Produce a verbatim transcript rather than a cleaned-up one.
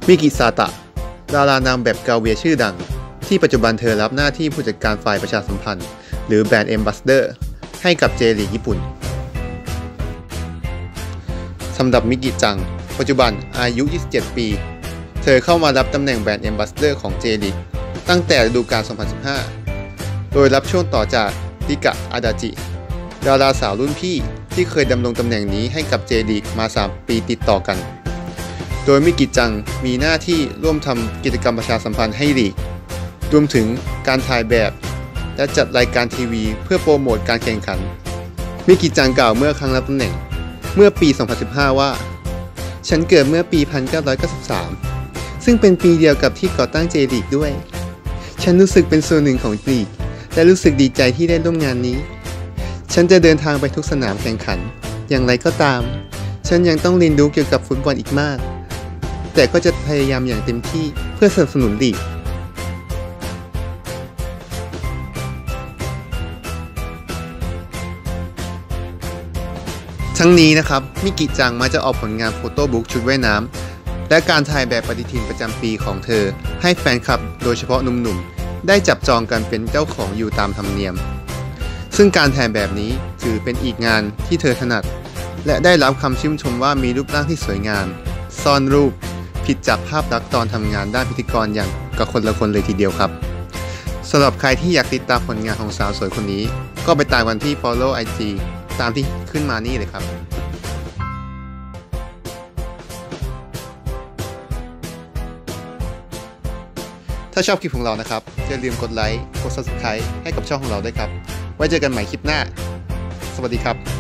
มิกิซาตะดารานางแบบเกาเวียชื่อดังที่ปัจจุบันเธอรับหน้าที่ผู้จัดการฝ่ายประชาสัมพันธ์หรือแบรนด์ Ambassador ให้กับเจลีกญี่ปุ่นสำหรับมิกิจังปัจจุบันอายุยี่สิบเจ็ดปีเธอเข้ามารับตำแหน่งแบรนด์ Ambassador ของเจลีกตั้งแต่ฤดูกาลสองพันสิบห้าโดยรับช่วงต่อจากริกะอาดาจิดาราสาวรุ่นพี่ที่เคยดำรงตำแหน่งนี้ให้กับเจลีกมาสามปีติดต่อกันโดยมิกิจังมีหน้าที่ร่วมทำกิจกรรมประชาสัมพันธ์ให้ลีกรวมถึงการถ่ายแบบและจัดรายการทีวีเพื่อโปรโมทการแข่งขันมิกิจังกล่าวเมื่อครั้งรับตำแหน่งเมื่อปี สองพันสิบห้า ว่าฉันเกิดเมื่อปี หนึ่งพันเก้าร้อยเก้าสิบสาม ซึ่งเป็นปีเดียวกับที่ก่อตั้งเจลีกด้วยฉันรู้สึกเป็นส่วนหนึ่งของลีกและรู้สึกดีใจที่ได้ร่วมงานนี้ฉันจะเดินทางไปทุกสนามแข่งขันอย่างไรก็ตามฉันยังต้องเรียนรู้เกี่ยวกับฟุตบอลอีกมากแต่ก็จะพยายามอย่างเต็มที่เพื่อสนับสนุนลีกทั้งนี้นะครับมิกิจังมาจะออกผลงานโฟโต้บุ๊กชุดว่ายน้ำและการถ่ายแบบปฏิทินประจำปีของเธอให้แฟนคลับโดยเฉพาะหนุ่มๆได้จับจองกันเป็นเจ้าของอยู่ตามธรรมเนียมซึ่งการถ่ายแบบนี้ถือเป็นอีกงานที่เธอถนัดและได้รับคำชื่นชมว่ามีรูปร่างที่สวยงามซ่อนรูปผิดจากภาพลักษณ์ตอนทำงานด้านพิธีกรอย่างกับคนละคนเลยทีเดียวครับสำหรับใครที่อยากติดตามผลงานของสาวสวยคนนี้ก็ไปตามกันที่ Follow ไอ จี ตามที่ขึ้นมานี่เลยครับถ้าชอบคลิปของเรานะครับอย่าลืมกดไลค์กด ซับสไครบ์ ให้กับช่องของเราด้วยครับไว้เจอกันใหม่คลิปหน้าสวัสดีครับ